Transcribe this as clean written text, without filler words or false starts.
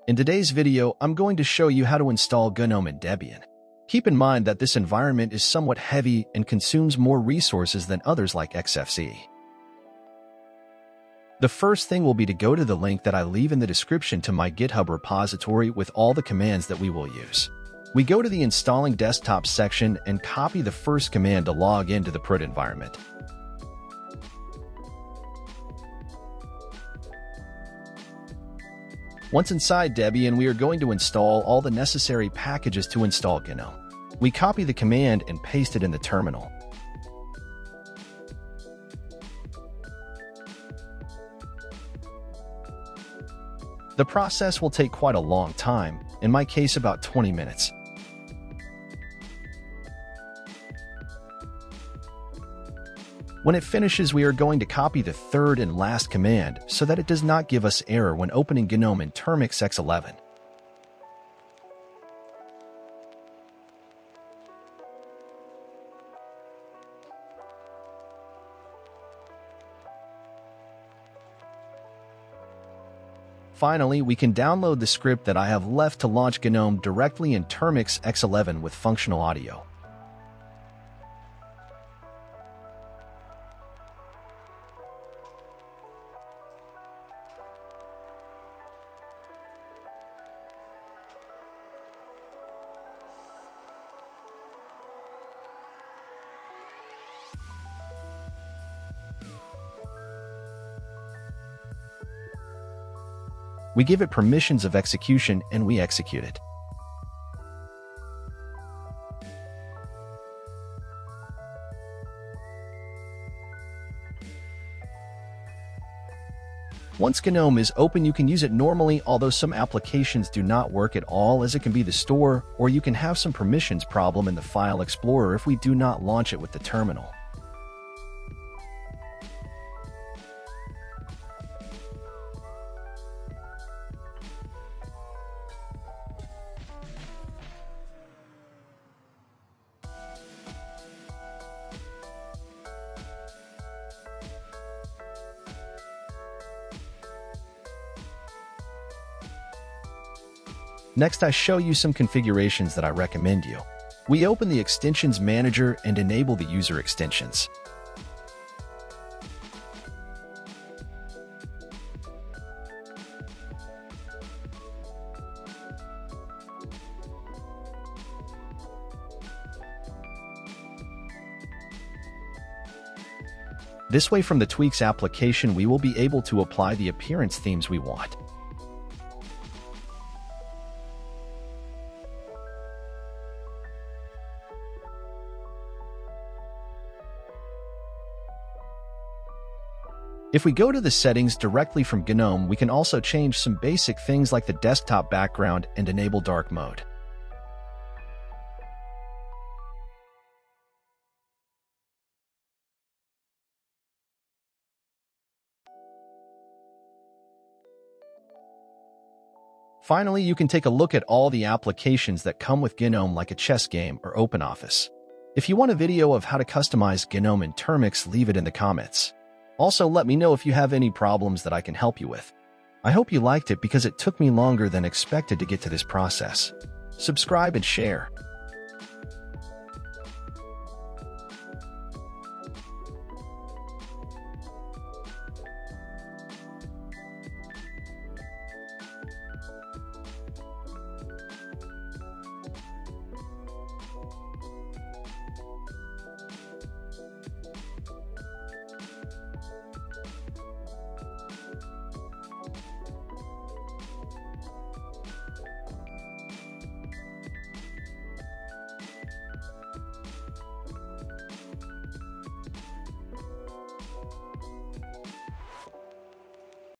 In today's video, I'm going to show you how to install GNOME in Debian. Keep in mind that this environment is somewhat heavy and consumes more resources than others like XFCE. The first thing will be to go to the link that I leave in the description to my GitHub repository with all the commands that we will use. We go to the Installing Desktop section and copy the first command to log into the prod environment. Once inside Debian, we are going to install all the necessary packages to install GNOME. We copy the command and paste it in the terminal. The process will take quite a long time, in my case about 20 minutes. When it finishes, we are going to copy the third and last command so that it does not give us error when opening GNOME in Termux X11. Finally, we can download the script that I have left to launch GNOME directly in Termux X11 with functional audio. We give it permissions of execution and we execute it. Once GNOME is open, you can use it normally, although some applications do not work at all, as it can be the store, or you can have some permissions problem in the File Explorer if we do not launch it with the terminal. Next, I show you some configurations that I recommend you. We open the Extensions Manager and enable the user extensions. This way, from the Tweaks application, we will be able to apply the appearance themes we want. If we go to the settings directly from GNOME, we can also change some basic things like the desktop background and enable dark mode. Finally, you can take a look at all the applications that come with GNOME, like a chess game or OpenOffice. If you want a video of how to customize GNOME in Termux, leave it in the comments. Also, let me know if you have any problems that I can help you with. I hope you liked it because it took me longer than expected to get to this process. Subscribe and share.